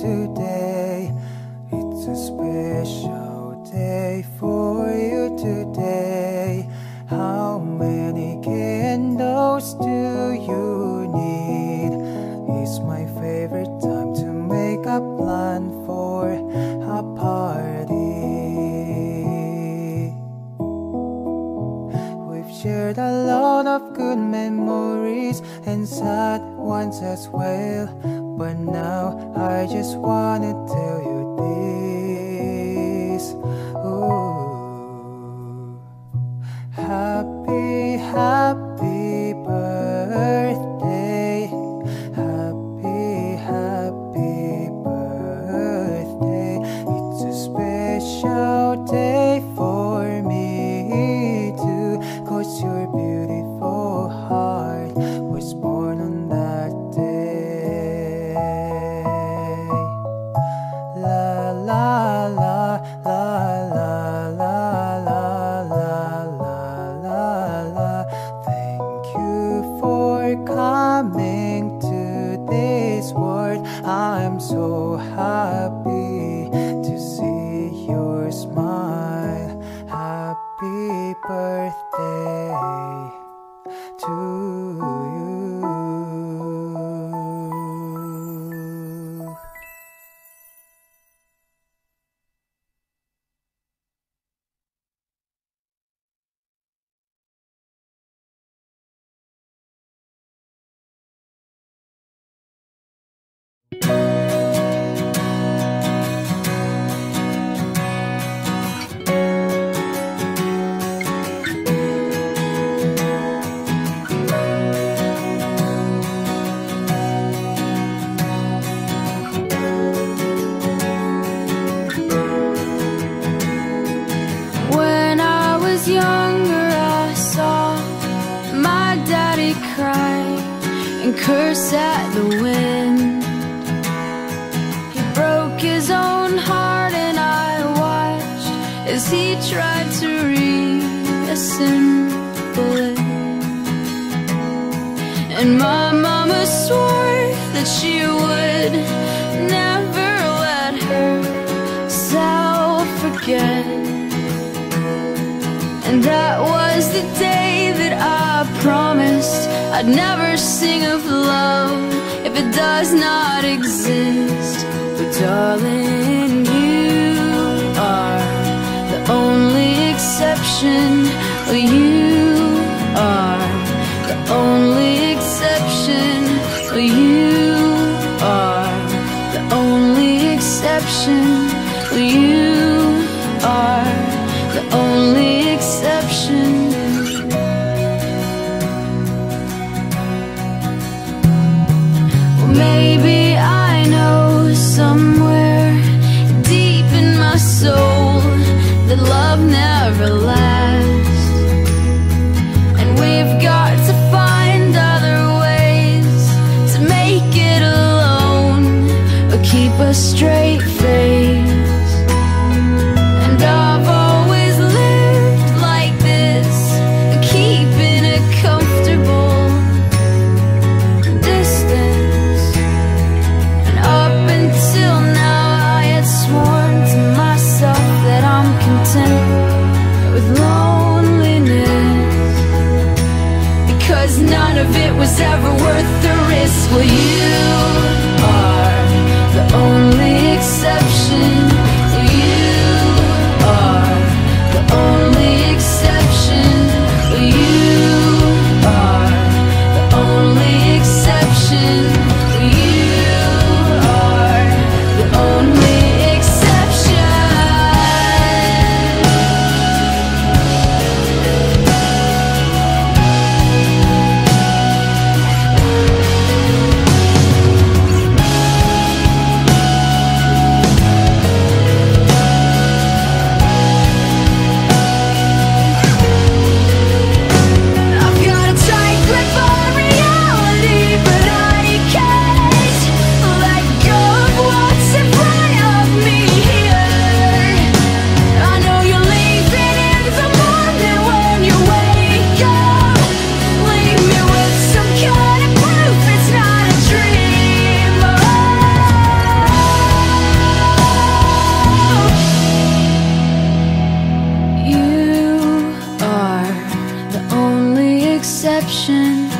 today. It's a special day for you today. How many candles do you need? It's my favorite time to make a plan for a party. We've shared a lot of good memories and sad ones as well, but now I just wanna tell you this. Ooh. Happy, happy birthday. Happy, happy birthday. It's a special day for me too, 'cause your beautiful heart was born on that day. La la la la la la la la la la la. Thank you for coming to this world. I'm so happy to see your smile. Happy birthday to you. When I was younger, I saw my daddy cry and curse at the wind. He broke his own heart, and I watched as he tried to reassemble it. And my mama swore that she would never let herself forget. And that was the day that I promised I'd never sing of love if it does not exist. But darling, you are the only exception. You are the only exception. You are the only exception. You are the only exception. Well, maybe I know somewhere deep in my soul that love never lasts, and we've got to find other ways to make it alone or keep a straight face. And I've always lived like this, keeping a comfortable distance. And up until now I had sworn to myself that I'm content with loneliness, because none of it was ever worth the risk. Well, you are the only exception. You are the only exception. You are the only exception. You are the only exception. exception.